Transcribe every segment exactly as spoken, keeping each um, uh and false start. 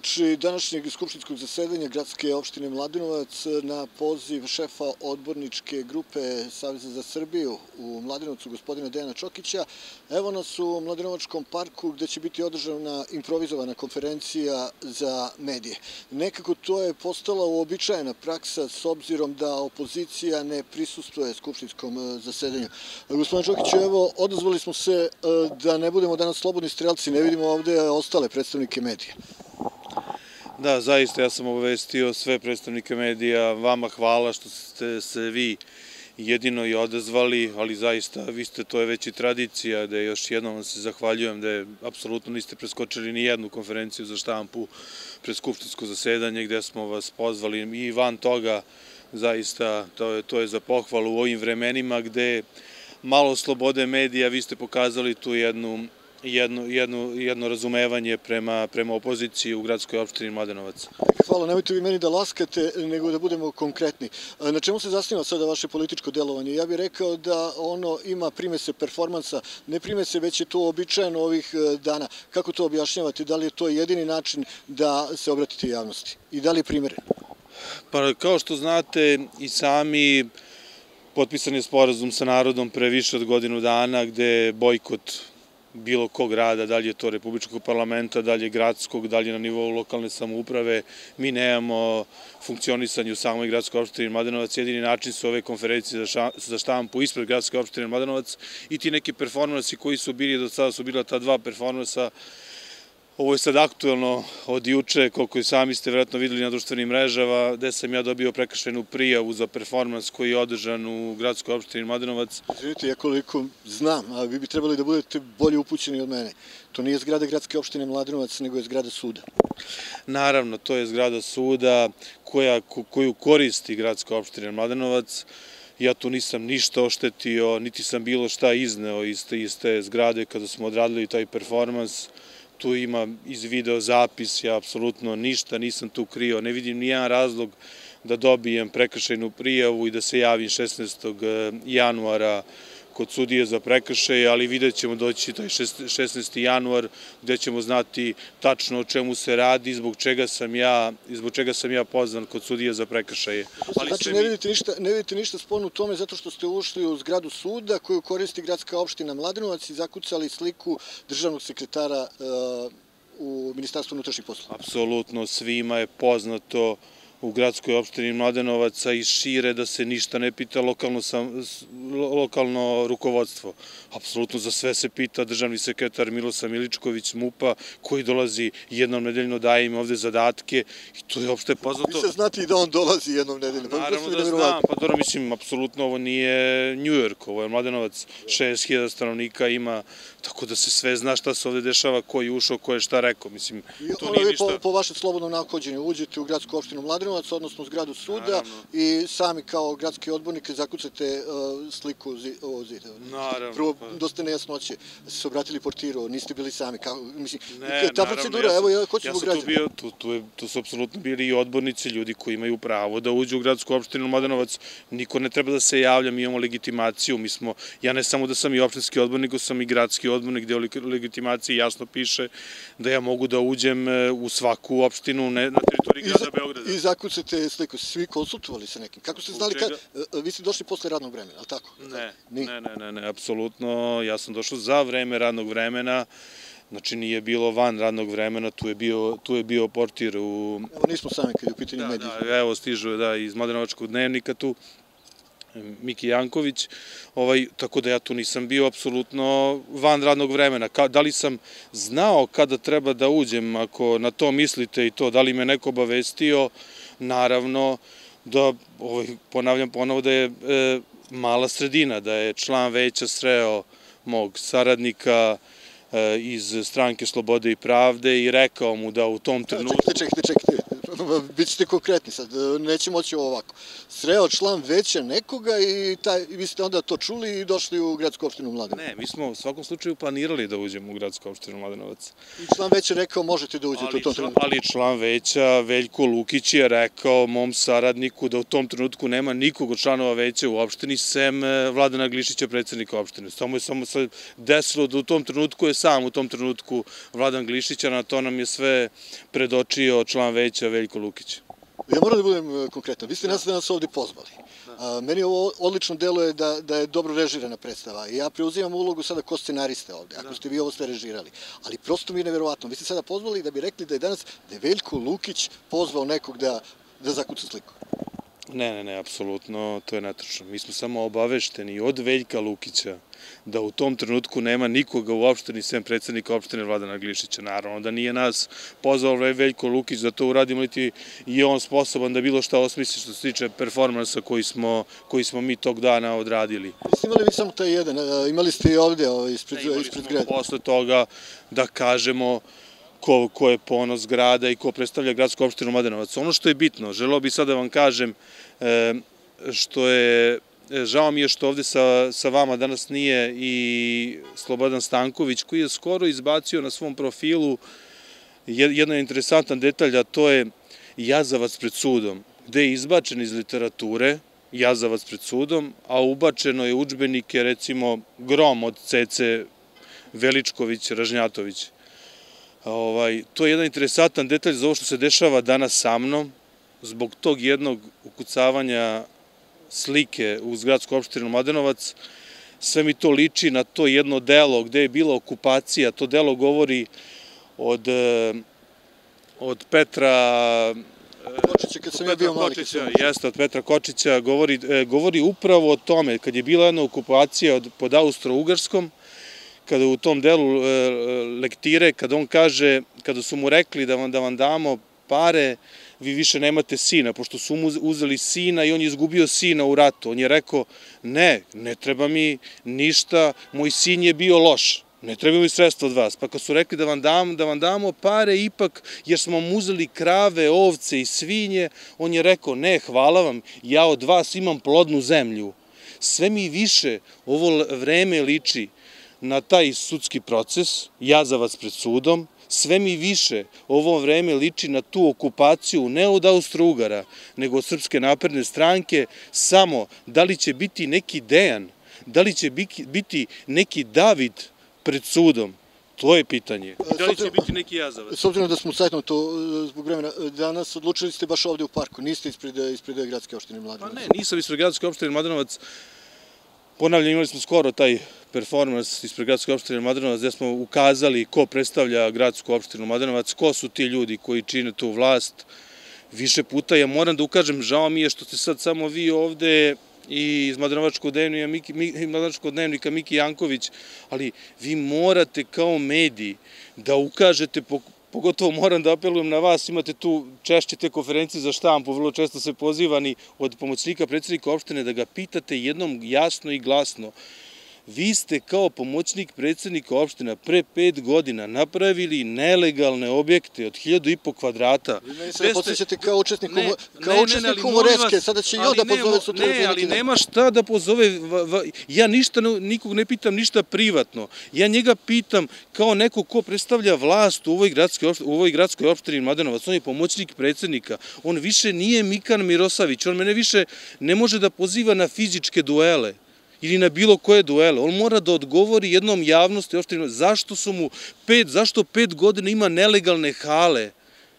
uoči današnjeg skupštinskog zasedanja Gradske opštine Mladenovac na poziv šefa odborničke grupe Saveza za Srbiju u Mladenovcu, gospodina Dejana Čokića, evo nas u Mladenovačkom parku gde će biti održana improvizovana konferencija za medije. Nekako to je postala uobičajena praksa s obzirom da opozicija ne prisustuje skupštinskom zasedanju. Gospodine Čokiću, evo, odazvali smo se da ne budemo danas slobodni strelci, ne vidimo ovde ostale predstavnike medija. Da, zaista, ja sam obavestio sve predstavnike medija, vama hvala što ste se vi jedino i odazvali, ali zaista, vi ste, to je već i tradicija, da još jednom vam se zahvaljujem, da je apsolutno niste preskočili ni jednu konferenciju za štampu pred skupštinsko zasedanje gde smo vas pozvali i van toga, zaista, to je, to je za pohvalu u ovim vremenima gde malo slobode medija, vi ste pokazali tu jednu Jedno, jedno, jedno razumevanje prema, prema opoziciji u gradskoj opštini Mladenovac. Hvala, nemojte vi meni da laskate, nego da budemo konkretni. Na čemu se zasniva sada vaše političko delovanje? Ja bih rekao da ono ima primese performansa, ne primese, već je to uobičajeno ovih dana. Kako to objašnjavate? Da li je to jedini način da se obratite javnosti? I da li je primjereno? Pa, kao što znate i sami, potpisan je sporazum sa narodom pre više od godinu dana gde je bojkot bilo kog rada, da li je to Republičkog parlamenta, da li je gradskog, da li je na nivou lokalne samouprave. Mi nemamo funkcionisanje u samoj gradskoj opštini Mladenovac. Jedini način su ove konferencije za štampu ispred gradske opštine Mladenovac i ti neki performansi koji su bili, do sada su bila ta dva performansa. Ovo je sad aktuelno od juče, koliko i sami ste vjerojatno videli na društvenim mrežama, gde sam ja dobio prekršajnu prijavu za performans koji je održan u gradskoj opštini Mladenovac. Izvinite, ja koliko znam, a vi bi trebali da budete bolje upućeni od mene. To nije zgrada gradske opštine Mladenovac, nego je zgrada suda. Naravno, to je zgrada suda koja, koju koristi gradska opština Mladenovac. Ja tu nisam ništa oštetio, niti sam bilo šta izneo iz te, iz te zgrade kada smo odradili taj performans. Tu ima iz video zapis, ja apsolutno ništa nisam tu krio, ne vidim nijedan razlog da dobijem prekršajnu prijavu i da se javim šesnaestog januara kod sudije za prekršaje, ali vidjet ćemo doći taj šesnaesti januar gde ćemo znati tačno o čemu se radi, zbog čega sam ja, zbog čega sam ja pozvan kod sudije za prekršaje. Znači ne vidite ništa, ne vidite ništa sporno u tome zato što ste ušli u zgradu suda koju koristi gradska opština Mladenovac i zakucali sliku državnog sekretara uh, u Ministarstvu unutrašnjih poslova. Apsolutno svima je poznato u gradskoj opštini Mladenovaca i šire da se ništa ne pita lokalno, sam, lokalno rukovodstvo. Apsolutno za sve se pita državni sekretar Milosav Miličković MUP-a koji dolazi jednom nedeljno, daje im ovde zadatke i to je opšte poznato. Vi se znate i da on dolazi jednom nedeljno. Pa naravno da znam, pa dobro, mislim, apsolutno ovo nije New York, ovo je Mladenovac, šezdeset hiljada stanovnika ima, tako da se sve zna šta se ovde dešava, ko je ušao, ko je šta rekao, mislim, to nije ništa. Po, po vašem slobodnom nahođenju uđete u gradsku opštinu Mladenovac, odnosno zgradu suda, i sami kao gradski odbornik zakucate uh, sliku ovog zida. Naravno. Prvo, dosta nejasnoće, se obratili portiru, niste bili sami, kao, mislim, ne, ta procedura, evo, ja hoću zbog građana. Ja sam tu bio, tu, tu, tu su apsolutno bili i odbornici, ljudi koji imaju pravo da uđu u gradsku opštinu Mladenovac, niko ne treba da se javlja, mi imamo legitimaciju, mi smo, ja ne samo da sam i opštinski odbornik, sam i gradski odbornik, gde u legitimaciji jasno piše da ja mogu da uđem u svaku opštinu na teritoriji grada Beograda. I zakucate sliku, svi konsultovali sa nekim. Kako ste znali, kad, vi ste došli posle radnog vremena, ali tako? Ne, ne, ne, ne, ne, apsolutno, ja sam došao za vreme radnog vremena, znači nije bilo van radnog vremena, tu je bio, tu je bio portir u... Evo nismo sami kad je u pitanju mediji. Da, da, evo stižu da, iz Mladenovačkog dnevnika tu, Miki Janković, ovaj, tako da ja tu nisam bio apsolutno van radnog vremena. Ka, da li sam znao kada treba da uđem, ako na to mislite i to, da li me neko obavestio, naravno da, ovaj, ponavljam ponovo da je e, mala sredina, da je član veća sreo mog saradnika e, iz stranke Slobode i pravde i rekao mu da u tom trenutku... Čekajte, čekajte, čekajte. bit ćete konkretni sad, neće moći ovako. Sreo član veća nekoga i vi ste onda to čuli i došli u gradsku opštinu Mladenovac. Ne, mi smo u svakom slučaju planirali da uđemo u gradsku opštinu Mladenovac. I član veća rekao možete da uđete u tom trenutku. Ali član veća, Veljko Lukić, je rekao mom saradniku da u tom trenutku nema nikog od članova veća u opštini, sem Vladana Glišića, predsednika opštine. Samo je samo se desilo da u tom trenutku je sam u tom trenutku Vladan Glišića, na to nam je sve predočio član veća Veljko Lukić. Ja moram da budem konkretan. Vi ste nas danas ovde pozvali. Meni ovo odlično deluje da je dobro režirana predstava. Ja preuzimam ulogu sada ko scenariste ovde, ako ste vi ovo sve režirali. Ali prosto mi je neverovatno. Vi ste sada pozvali da bi rekli da je danas da je Veljko Lukić pozvao nekog da zakuca sliku. Ne, ne, ne, apsolutno, to je netačno. Mi smo samo obavešteni od Veljka Lukića da u tom trenutku nema nikoga u opštini sem predsednika opštine Vladana Glišića. Naravno da nije nas pozvao Veljko Lukić da to uradimo, niti je on sposoban da bilo šta osmisli što se tiče performansa koji smo mi tog dana odradili. Niste imali vi samo taj jedan, imali ste i ovde ispred grada? Imali smo posle toga da kažemo ko je ponos grada i ko predstavlja gradsku opštinu Mladenovac. Ono što je bitno, želeo bih sad da vam kažem, što je, žao mi je što ovde sa vama danas nije i Slobodan Stanković, koji je skoro izbacio na svom profilu jedan interesantan detalj, a to je jazavac pred sudom, gde je izbačen iz literature jazavac pred sudom, a ubačeno je udžbenike, recimo, Grom od Cece Veličković-Ražnjatović. To je jedan interesantan detalj za ovo što se dešava danas sa mnom, zbog tog jednog ukucavanja slike uz gradsku opštinu Mladenovac. Sve mi to liči na to jedno delo gde je bila okupacija. To delo govori od Petra Kočića, kad sam ja bio mali. Jeste, od Petra Kočića, govori upravo o tome, kad je bila jedna okupacija pod Austro-Ugarskom, kada u tom delu lektire, kada on kaže, kada su mu rekli da vam damo pare, vi više nemate sina, pošto su mu uzeli sina i on je izgubio sina u ratu. On je rekao, ne, ne treba mi ništa, moj sin je bio loš, ne treba mi sredstva od vas. Pa kad su rekli da vam damo pare ipak, jer smo mu uzeli krave, ovce i svinje, on je rekao, ne, hvala vam, ja od vas imam plodnu zemlju. Sve mi više ovo vreme liči na taj sudski proces, jazavac pred sudom, sve mi više ovo vreme liči na tu okupaciju ne od Austro-Ugara, nego od Srpske napredne stranke, samo da li će biti neki Dejan, da li će biti neki David pred sudom, to je pitanje. Da li će biti neki jazavac? S obzirom da smo sajtno to zbog vremena, danas odlučili ste baš ovde u parku, niste ispred gradske opštine Mladenovac? Pa ne, nisam ispred gradske opštine Mladenovac. Ponavljam, imali smo skoro taj performans ispred gradske opštine Mladenovac gde smo ukazali ko predstavlja gradsku opštinu Mladenovac, ko su ti ljudi koji čine tu vlast. Više puta ja moram da ukažem, žao mi je što ste sad samo vi ovde i iz Mladenovačkog dnevnika Miki Janković, ali vi morate kao mediji da ukažete, pogotovo moram da apelujem na vas, imate tu češće te konferencije za štampu, vrlo često se pozivani od pomoćnika predsednika opštine, da ga pitate jednom jasno i glasno. Vi ste kao pomoćnik predsednika opština pre pet godina napravili nelegalne objekte od hiljadu i po kvadrata. Vi meni se podsjećate kao učesnik humoreske, sada će i on da pozove sutra. Ne, ali nema šta da pozove, ja ništa, nikog ne pitam ništa privatno. Ja njega pitam kao neko ko predstavlja vlast u ovoj gradskoj opštini Mladenovac, on je pomoćnik predsednika, on više nije Mikan Mirosavić, on mene više ne može da poziva na fizičke duele ili na bilo koje duele. On mora da odgovori jednom javnosti opštine zašto su mu pet, zašto pet godina ima nelegalne hale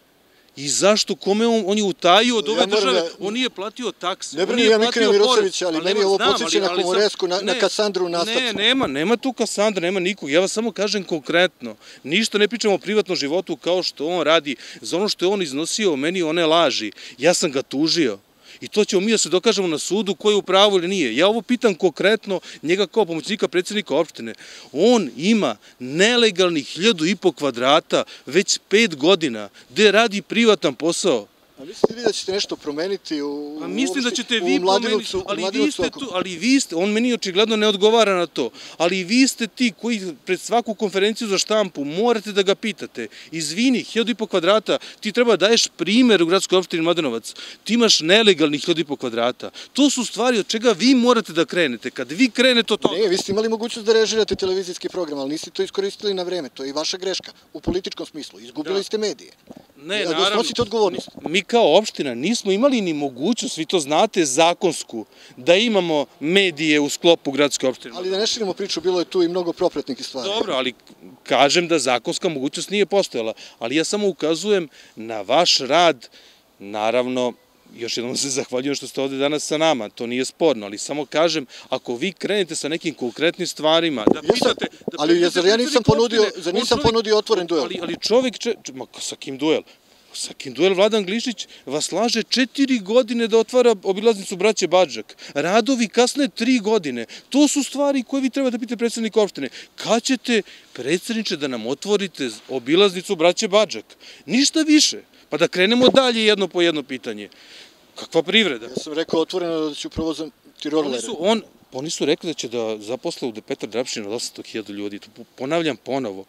i zašto, kome on je utajio od ove države, on nije platio takse. Ne brani ja Mikana Mirosavića, ali meni ovo podsjeća na humoresku, na Kasandru nastavcu. Ne, nema, nema tu Kasandra, nema nikog. Ja vas samo kažem konkretno, ništa ne pričamo o privatnom životu kao što on radi. Za ono što je on iznosio meni one laži, ja sam ga tužio. I to ćemo mi da se dokažemo na sudu ko je u pravu ili nije. Ja ovo pitam konkretno njega kao pomoćnika predsednika opštine. On ima nelegalnih hiljadu i po kvadrata već pet godina gde radi privatan posao. A mislite li da ćete nešto promeniti u A mislim da ćete u vi Mladenovcu, promeniti, ali vi Mladenovcu ste ako- tu, ali vi ste, on meni očigledno ne odgovara na to, ali vi ste ti koji pred svaku konferenciju za štampu morate da ga pitate. Izvini, hiljadu i po kvadrata, ti treba da daješ primer u gradskoj opštini Mladenovac, ti imaš nelegalnih hiljadu i po kvadrata. To su stvari od čega vi morate da krenete. Kad vi krenete od toga... Ne, vi ste imali mogućnost da režirate televizijski program, ali niste to iskoristili na vreme. To je i vaša greška u političkom smislu. Izgubili Da. ste medije. Ne, Ja, da naravno, snosite odgovornost. mi kao opština nismo imali ni mogućnost, vi to znate, zakonsku, da imamo medije u sklopu gradske opštine. Ali da ne širimo priču, bilo je tu i mnogo propratnih stvari. Dobro, ali kažem da zakonska mogućnost nije postojala, ali ja samo ukazujem na vaš rad, naravno, još jednom se zahvaljujem što ste ovde danas sa nama, to nije sporno, ali samo kažem, ako vi krenete sa nekim konkretnim stvarima, da Jesam, pitate... Da ali pitate zar ja nisam predsednika ponudio, opštine, zar on nisam čovjek- ponudio otvoren duel? Ali, ali čovjek, če, če- ma sa kim duel? Sa kim duel Vladan Glišić vas laže četiri godine da otvara obilaznicu braće Badžak. Radovi kasne tri godine. To su stvari koje vi treba da pitate predsjednika opštine. Kad ćete, predsjedniče, da nam otvorite obilaznicu braće Badžak? Ništa više. Pa da krenemo dalje jedno po jedno pitanje. Kakva privreda? Ja sam rekao otvoreno da ću provozati Oni rolere. su, on, oni su rekli da će da zaposle u Petar Drapšin od osamsto hiljada ljudi. To ponavljam ponovo.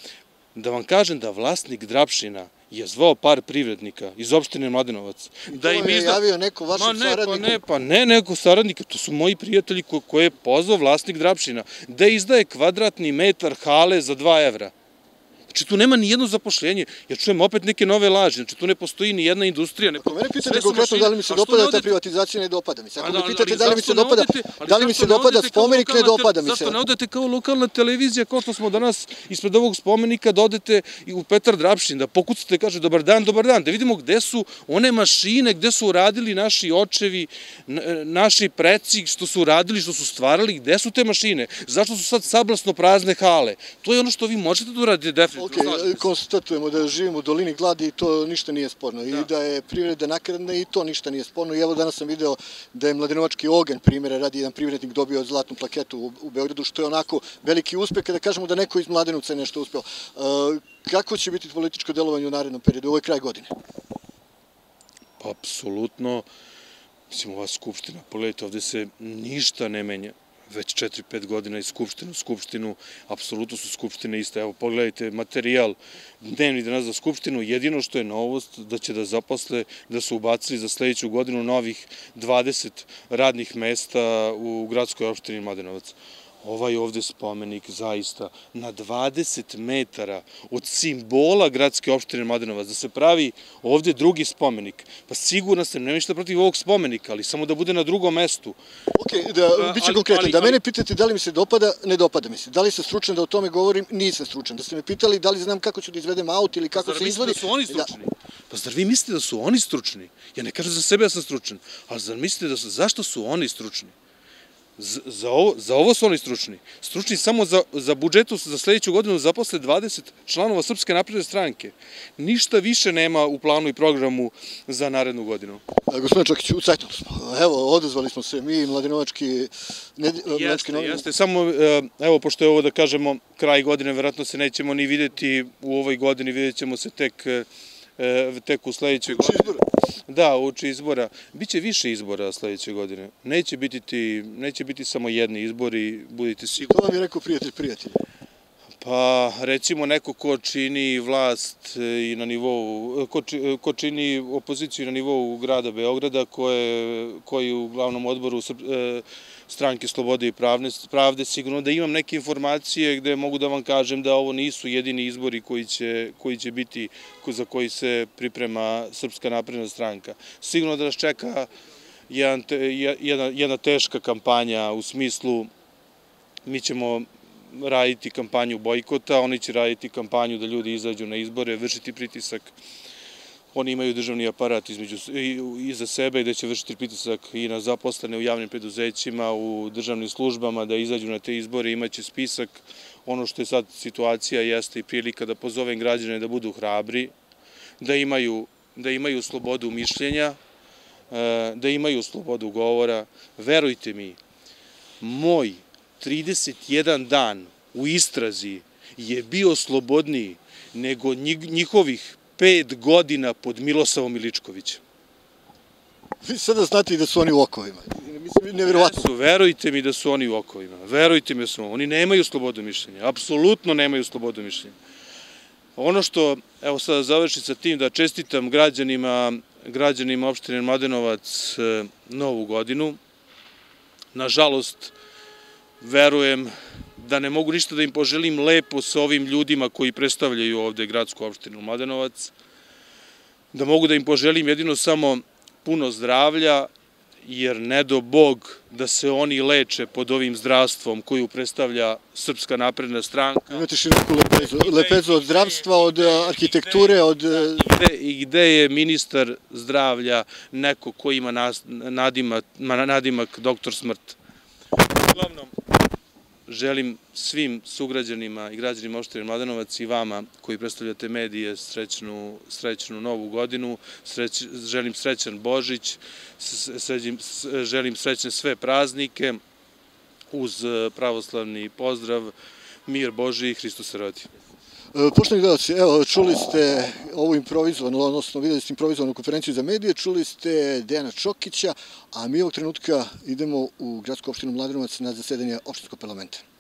Da vam kažem da vlasnik Drapšina je zvao par privrednika iz opštine Mladenovac. Da im je javio neko vašem saradniku? Ma ne, pa ne neko saradnika, to su moji prijatelji ko, koje je pozvao vlasnik Drapšina, da izdaje kvadratni metar hale za dva evra. Znači tu nema ni jedno zapošljenje, ja čujem opet neke nove laži, znači tu ne postoji ni jedna industrija. Ne, Ako mene pitate sve su konkretno mašine. da li mi se A što dopada ne ta odete- privatizacija, ne dopada mi se. Ako A me da, pitate ali da li mi zašto se ne dopada, odete- ali da li mi zašto se ne dopada odete kao spomenik, ne lokalna dopada te- mi se. Zašto ne odete kao lokalna televizija, kao što smo danas ispred ovog spomenika, da odete i u Petar Drapšin, da pokucate, kaže dobar dan, dobar dan, da vidimo gde su one mašine, gde su radili naši očevi, n- naši preci, što su radili, što su stvarali, gde su te mašine, zašto su sad sablasno prazne hale. To je ono što vi možete da uradite definitivno. Ok, slažem se. konstatujemo da živimo u dolini gladi i to ništa nije sporno. I Da. da je privreda nakaradna i to ništa nije sporno. I evo danas sam video da je Mladenovački oganj, primjera radi, jedan privrednik dobio zlatnu plaketu u, u Beogradu, što je onako veliki uspeh kada kažemo da neko iz Mladenovca je nešto uspeo. E, kako će biti političko delovanje u narednom periodu? Ovo je kraj godine. Pa, apsolutno, mislim, ova skupština, pogledajte, ovde se ništa ne menja. Već četiri pet godina iz skupštinu, skupštinu, apsolutno su skupštine iste. Evo, pogledajte, materijal dnevni danas za skupštinu, jedino što je novost da će da zaposle, da su ubacili za sledeću godinu novih dvadeset radnih mesta u gradskoj opštini Mladenovac. Ovaj ovde spomenik zaista na dvadeset metara od simbola gradske opštine Mladenovac, da se pravi ovde drugi spomenik. Pa sigurno sam, nema ništa protiv ovog spomenika, ali samo da bude na drugom mestu. Ok, da, Pa, bit će ali- konkretan. ali- Da ali- mene pitate da li mi se dopada, ne dopada mi se. Da li sam stručan da o tome govorim, nisam stručan. Da ste me pitali da li znam kako ću da izvedem auto ili kako Zar se mislite izvodi. da su oni stručni? Pa zar vi mislite da su oni stručni? Ja ne kažem za sebe da sam stručan, ali zar mislite da su, zašto su oni stručni? Z- Za ovo, za ovo su oni stručni. Stručni samo za, za budžetu za sledeću godinu zaposle dvadeset članova Srpske napredne stranke. Ništa više nema u planu i programu za narednu godinu. A, gospodine Čokić, u cajtonu smo. Evo, odazvali smo se mi, Mladenovački, ne, Mladenovački Jeste, novine. jeste. Samo, e, evo, pošto je ovo da kažemo, kraj godine, verovatno se nećemo ni videti u ovoj godini, vidjet ćemo se tek, e, tek u sledećoj Uoči godini. izbora. Da, uoči izbora. Biće više izbora sledeće godine. Neće biti, ti, neće biti samo jedni izbori, budite To sigurni. vam je rekao prijatelj prijatelj. Pa, recimo, neko ko čini vlast i na nivou, ko, či- ko čini opoziciju na nivou grada Beograda, koje, koji u glavnom odboru Srp- e, stranke Slobode i pravne, pravde, sigurno da imam neke informacije gde mogu da vam kažem da ovo nisu jedini izbori koji će, koji će biti, ko- za koji se priprema Srpska napredna stranka. Sigurno da nas čeka jedan, te- jedna, jedna teška kampanja u smislu mi ćemo raditi kampanju bojkota, oni će raditi kampanju da ljudi izađu na izbore, vršiti pritisak. Oni imaju državni aparat između, iza sebe gde će vršiti pritisak i na zaposlene u javnim preduzećima, u državnim službama da izađu na te izbore, imaće spisak. Ono što je sad situacija jeste i prilika da pozovem građane da budu hrabri, da imaju, da imaju slobodu mišljenja, da imaju slobodu govora. Verujte mi, moj trideset jedan dan u istrazi je bio slobodniji nego njihovih pet godina pod Milosavom Miličkovićem. Vi sada znate i da su oni u okovima. Mislim, nevjerovatno. Jesu, verujte mi da su oni u okovima. Verujte mi da su oni nemaju slobodu mišljenja. Apsolutno nemaju slobodu mišljenja. Ono što, evo sada završim sa tim, da čestitam građanima, građanima opštine Mladenovac Novu godinu. Nažalost, verujem da ne mogu ništa da im poželim lepo sa ovim ljudima koji predstavljaju ovde gradsku opštinu Mladenovac. Da mogu da im poželim jedino samo puno zdravlja, jer ne do Bog da se oni leče pod ovim zdravstvom koju predstavlja Srpska napredna stranka. Imate široku lepezu, lepezu od zdravstva, od arhitekture, od... I gde je ministar zdravlja neko ko ima nadimak, nadimak doktor smrt. Uglavnom, želim svim sugrađanima i građanima opštine Mladenovac i vama koji predstavljate medije srećnu, srećnu Novu godinu, sreć, želim srećan Božić, srećim, želim srećne sve praznike uz pravoslavni pozdrav, mir Božiji, Hristos se rodi. Poštovani gledalci, evo, čuli ste ovu improvizovanu, odnosno videli ste improvizovanu konferenciju za medije, čuli ste Dejana Čokića, a mi ovog trenutka idemo u gradsku opštinu Mladenovac na zasedanje opštinskog parlamenta.